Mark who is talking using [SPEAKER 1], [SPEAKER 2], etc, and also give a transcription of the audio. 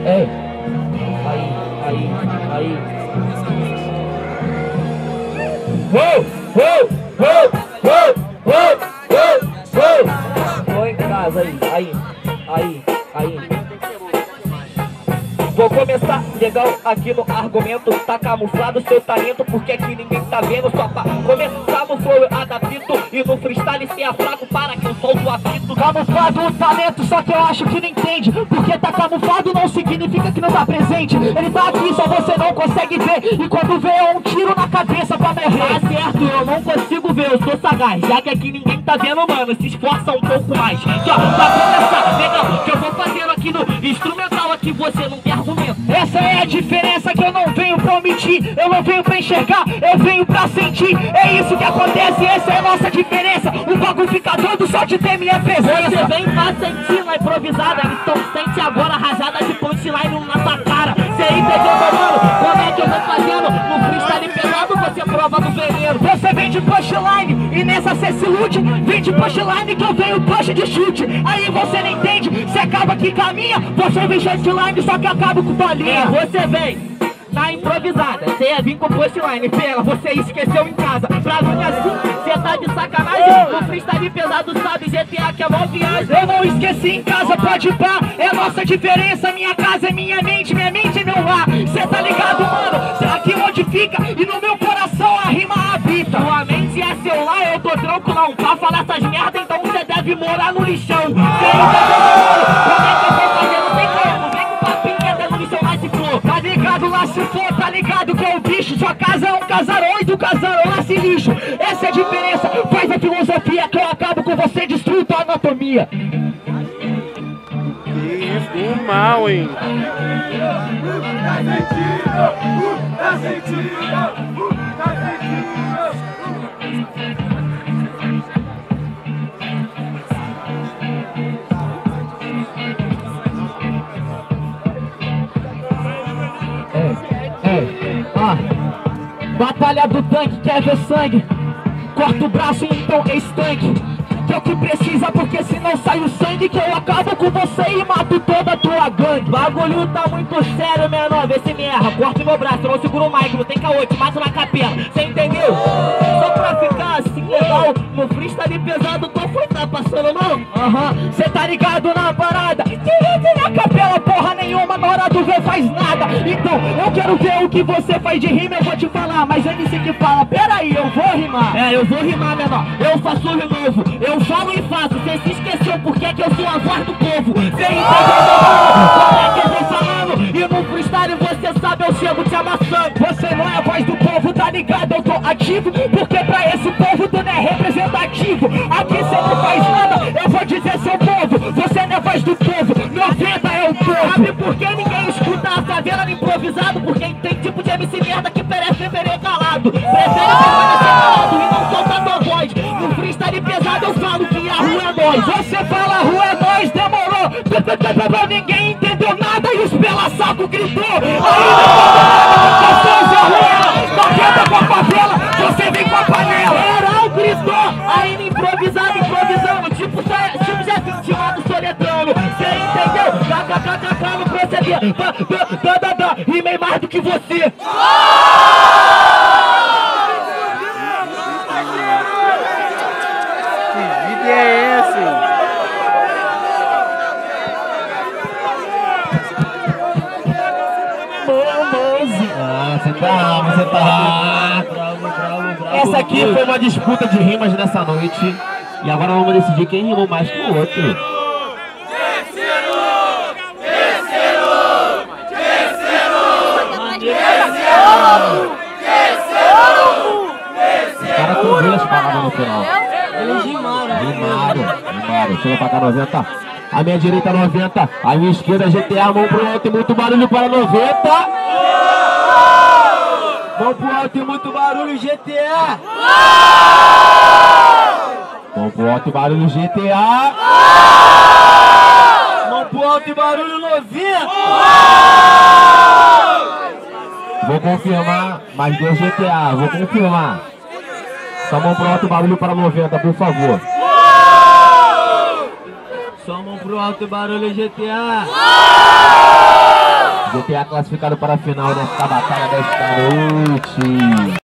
[SPEAKER 1] Ei. Aí. Tô em casa, aí. Vou começar legal aqui no argumento. Tá camuflado seu talento, porque aqui ninguém tá vendo. Só pra começar no flow adapto, e no freestyle cê é fraco para que eu solto o apito. Camuflado o talento, só que eu acho que não entende. Porque tá camuflado não significa que não tá presente. Ele tá aqui, só você não consegue ver. E quando vê é um tiro na cabeça pra morrer. Tá certo, eu não consigo ver, eu sou sagaz. Já que aqui ninguém tá vendo, mano, se esforça um pouco mais. Só pra começar, legal, que eu vou fazendo aqui no instrumental. Aqui você não tem argumento. Essa é a diferença, que eu não venho pra omitir. Eu não venho pra enxergar, eu venho pra sentir. É isso que acontece, essa é a nossa diferença. O bagulho fica doido só de ter minha presença. Você vem pra sentir na improvisada, então sente agora a rajada de punchline na sua cara. Cê entendeu, meu mano? Como é que eu vou fazendo? No freestyle pesado você prova do veneno. Você vem de punchline e nessa cê se ilude. Vem de punchline que eu venho punch de chute. Aí você não entende, cê acaba que caminha. Você vem shotline, só que acaba com bolinha. Você vem na improvisada, cê ia vir com punchline. Pela, você esqueceu em casa. Pra mim assim, cê tá de sacanagem. No freestyle pesado sabe, GTA que é mó viagem. Eu não esqueci em casa, pode pá. É a nossa diferença, minha casa é minha mente é meu lar. Cê tá ligado, mano? Cê aqui onde fica e no meu coração a rima habita. Sua mente é seu lar, eu tô tranquilão. Pra falar essas merda, então cê deve morar no lixão. Cê entendeu, mano? Como é que eu vou fazer? Não tem como, vem com papinho que até no lixão lá se for. Tá ligado lá se for, tá ligado que é o bicho. Sua casa é um casarão e do casarão lá se lixo. Essa é a diferença, faz a filosofia que eu acabo com você, destruo tua anatomia.
[SPEAKER 2] Isso, mal, hein?
[SPEAKER 1] Batalha do tanque, quer ver sangue? Corta o braço então estanque. Que é o que precisa, porque senão sai o sangue. Que eu acabo com você e mato toda a tua gangue. Bagulho tá muito sério, menor, vê se me erra. Corta meu braço, eu não seguro o mic, não tem caô, te mato na capela. Cê entendeu? Só pra ficar assim legal, no freestyle pesado, qual foi? Tá passando não? Cê tá ligado na parada? Que na capela, porra nenhuma, na hora do ver faz nada. Então, eu quero ver o que você faz de rima, eu vou te falar. Mas MC que fala, peraí, eu vou rimar. É, eu vou rimar, menor, eu faço renovo. Eu falo e faço, cê se esqueceu porque que eu sou a voz do povo. Cê entendeu, como é que eu vou falando? E no freestyle você sabe, eu chego te amassando. Você não é a voz do povo, tá ligado? Eu tô ativo, porque pra esse povo tu não é representativo. Aqui cê não faz nada, eu vou dizer seu povo. Você não é voz do povo, 90 é o povo. Sabe por que ninguém escuta a favela no improvisado? Porque tem tipo de MC merda que prefere calado. Prefere permanecer calado e não soltar tua voz. No freestyle pesado eu falo que a rua é nós. Você fala a rua é nós, demorou. Ninguém entendeu nada e os pela saco gritou. Aí não tá vendo com a favela, você vem com a panela. Geral gritou, aí no improvisado, improvisando. Tipo já 20 anos soletrando. Cê entendeu? KKKK no proceder. Rimei mais do que você.
[SPEAKER 2] Que é esse?
[SPEAKER 1] Você tá. Essa aqui foi uma disputa de rimas nessa noite. E agora vamos decidir quem rimou mais que o outro. Os caras cobriram as palavras no final.
[SPEAKER 3] Eles rimaram.
[SPEAKER 1] Chega pra cá 90. A minha direita 90. A minha esquerda GTA. Mão pro alto e muito barulho para 90. Mão pro alto e muito barulho GTA. Mão pro alto e barulho GTA. Mão pro alto e barulho 90. Vou confirmar, mas deu GTA, vou confirmar. Só mão pro alto e barulho para 90, por favor. Só mão pro alto e barulho GTA.
[SPEAKER 3] GTA classificado para a final desta batalha desta noite.